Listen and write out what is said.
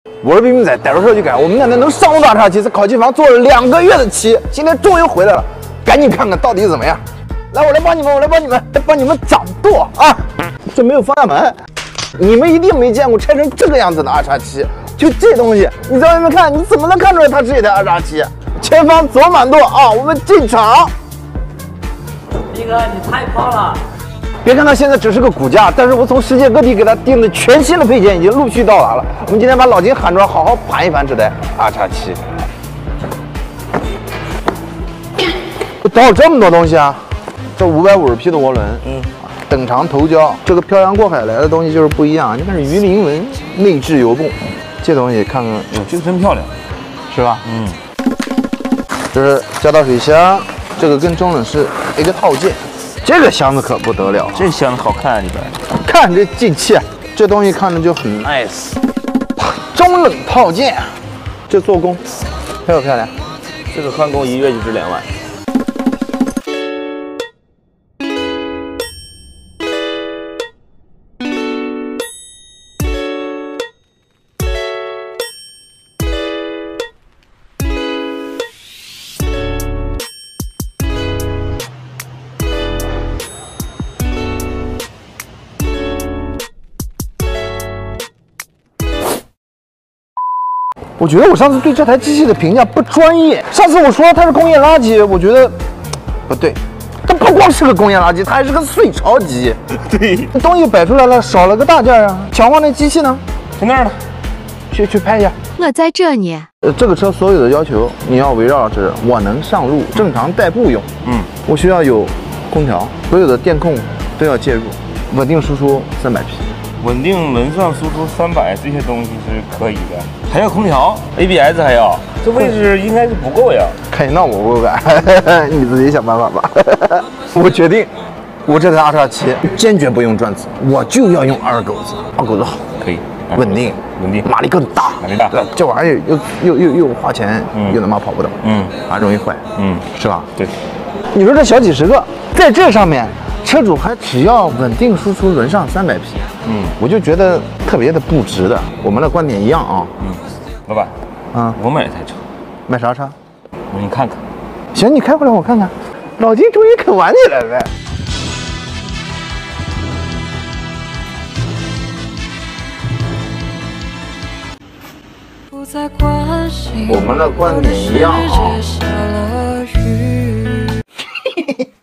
我是冰冰仔，逮着车就改。我们家那能上路的2叉7是烤漆房做了2个月的漆，今天终于回来了，赶紧看看到底怎么样。来，我来帮你们，帮你们掌舵啊！这没有方向盘，你们一定没见过拆成这个样子的2叉7。就这东西，你在外面看，你怎么能看出来它是一台2叉7？前方左满舵啊，我们进场。 斌哥，你太胖了。 别看它现在只是个骨架，但是我从世界各地给它订的全新的配件已经陆续到达了。我们今天把老金喊出来，好好盘一盘这台2叉7。找了这么多东西啊！这550匹的涡轮，等长头胶，这个漂洋过海来的东西就是不一样。你看是鱼鳞纹内置油泵，这东西看看， 这个真漂亮， 是吧？这是加倒水箱，这个跟中冷是一个套件。这个箱子可不得了， 这箱子好看啊，里边看这进气，这东西看着就很 nice。中冷套件，这做工漂不漂亮？ 这个换工1月就值2万。 我觉得我上次对这台机器的评价不专业。上次我说它是工业垃圾，我觉得不对，它不光是个工业垃圾，它还是个碎钞机。 对， 这东西摆出来了，少了个大件啊。强化那机器呢？ 在那儿呢， 去拍一下。 我在这呢。 这个车所有的要求你要围绕着我能上路，正常代步用。我需要有空调，所有的电控都要介入，稳定输出300匹。 稳定轮算输出300，这些东西是可以的。还要空调 ，ABS 还要，这位置应该是不够呀。 看你闹我不敢，你自己想办法吧。我决定，我这台2叉7坚决不用转子，我就要用2狗子，2狗子好， 可以， 稳定，马力更大， 马力大。 对，这玩意儿又花钱，又他妈跑不动，容易坏，是吧？ 对。 你说这小几十个，在这上面。车主还只要稳定输出轮上300匹，我就觉得特别的不值得。我们的观点一样啊， 老板，我买一台车， 买啥车？ 我给你看看。 行，你开回来我看看。老金终于肯玩起来了。我们的观点一样啊。